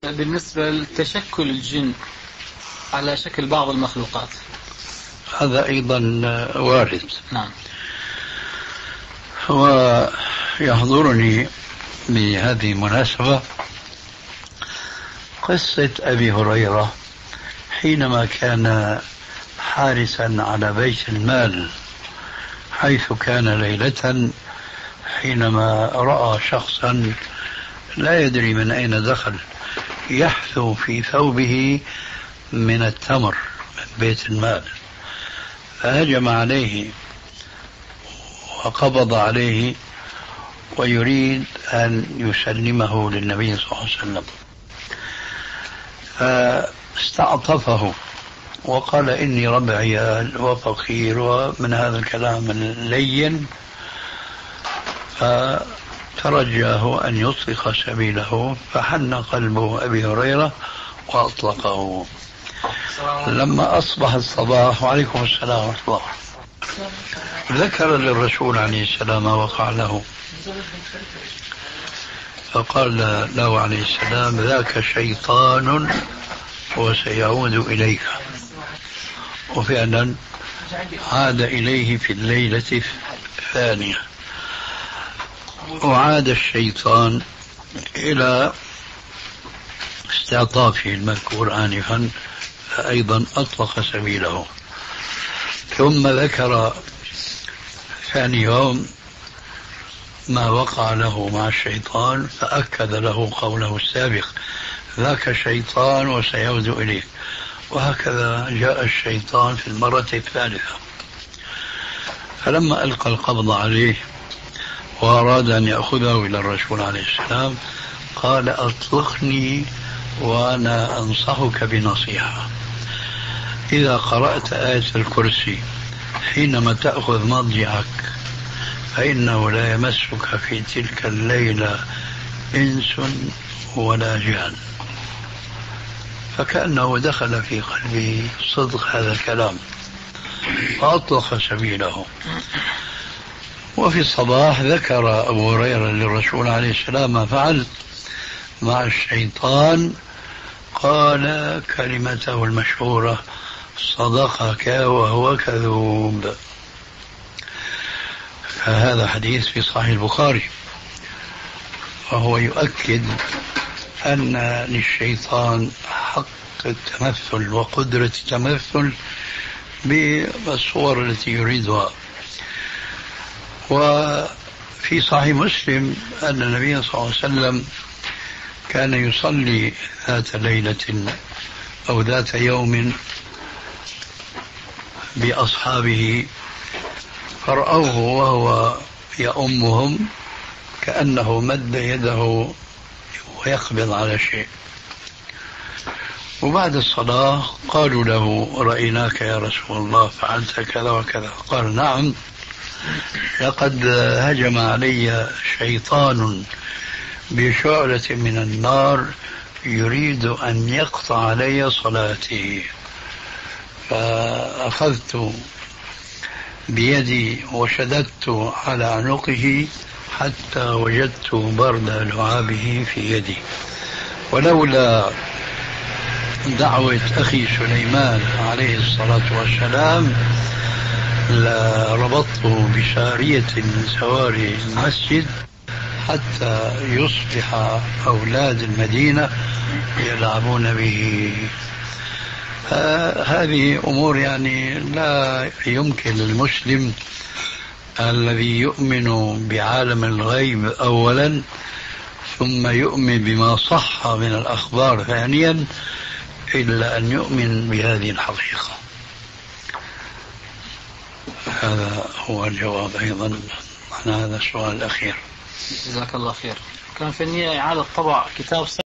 بالنسبة لتشكل الجن على شكل بعض المخلوقات، هذا أيضا وارد. نعم. ويحضرني بهذه المناسبة قصة أبي هريرة حينما كان حارسا على بيت المال، حيث كان ليلة حينما رأى شخصا لا يدري من أين دخل يحثو في ثوبه من التمر من بيت المال، فهجم عليه وقبض عليه ويريد أن يسلمه للنبي صلى الله عليه وسلم، فاستعطفه وقال إني رب عيال وفقير ومن هذا الكلام اللين، فترجاه أن يطلق سبيله، فحن قلب أبي هريرة وأطلقه. لما أصبح الصباح، وعليكم السلام ورحمة الله، ذكر للرسول عليه السلام ما وقع له، فقال له عليه السلام: ذاك شيطان وسيعود إليك. وفعلا عاد إليه في الليلة الثانية، وعاد الشيطان إلى استعطافه المذكور آنفا، فأيضا أطلق سبيله. ثم ذكر ثاني يوم ما وقع له مع الشيطان، فأكد له قوله السابق: ذاك شيطان وسيعود إليه. وهكذا جاء الشيطان في المرة الثالثة، فلما ألقى القبض عليه وأراد أن يأخذه إلى الرسول عليه السلام قال: أطلقني وأنا أنصحك بنصيحة، إذا قرأت آية الكرسي حينما تأخذ مضجعك فإنه لا يمسك في تلك الليلة إنس ولا جان. فكأنه دخل في قلبي صدق هذا الكلام فأطلق سبيله. وفي الصباح ذكر أبو هريرة للرسول عليه السلام ما فعل مع الشيطان، قال كلمته المشهورة: صدقك وهو كذوب. فهذا حديث في صحيح البخاري، وهو يؤكد أن للشيطان حق التمثل وقدرة التمثل بالصور التي يريدها. وفي صحيح مسلم أن النبي صلى الله عليه وسلم كان يصلي ذات ليلة أو ذات يوم بأصحابه، فرأوه وهو يؤمهم كأنه مد يده ويقبض على شيء. وبعد الصلاة قالوا له: رأيناك يا رسول الله فعلت كذا وكذا. قال: نعم، لقد هجم علي شيطان بشعلة من النار يريد أن يقطع علي صلاتي، فأخذت بيدي وشددت على عنقه حتى وجدت برد لعابه في يدي، ولولا دعوة أخي سليمان عليه الصلاة والسلام لربطته بسارية من سواري المسجد حتى يصبح أولاد المدينة يلعبون به. هذه أمور يعني لا يمكن للمسلم الذي يؤمن بعالم الغيب أولا ثم يؤمن بما صح من الأخبار ثانيا إلا أن يؤمن بهذه الحقيقة. هذا هو الجواب أيضا عن هذا السؤال الأخير. جزاك الله خير. كان في النهاية إعادة طبع كتاب